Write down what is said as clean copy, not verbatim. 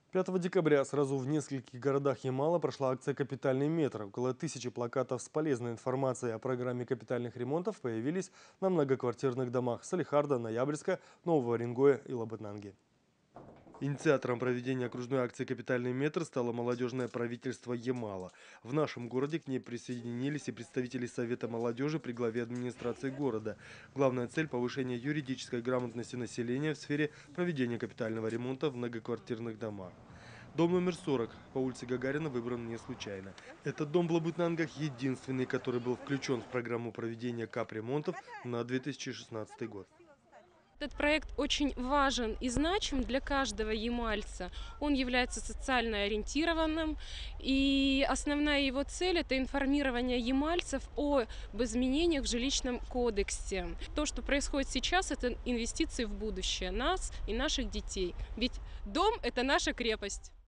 5 декабря сразу в нескольких городах Ямала прошла акция «Капитальный метр». Около 1000 плакатов с полезной информацией о программе капитальных ремонтов появились на многоквартирных домах Салихарда, Ноябрьска, Нового Уренгоя и Лабытнанги. Инициатором проведения окружной акции «Капитальный метр» стало молодежное правительство Ямала. В нашем городе к ней присоединились и представители Совета молодежи при главе администрации города. Главная цель – повышение юридической грамотности населения в сфере проведения капитального ремонта в многоквартирных домах. Дом номер 40 по улице Гагарина выбран не случайно. Этот дом в Лабытнангах единственный, который был включен в программу проведения капремонтов на 2016 год. Этот проект очень важен и значим для каждого ямальца. Он является социально ориентированным, и основная его цель – это информирование ямальцев об изменениях в жилищном кодексе. То, что происходит сейчас – это инвестиции в будущее нас и наших детей. Ведь дом – это наша крепость.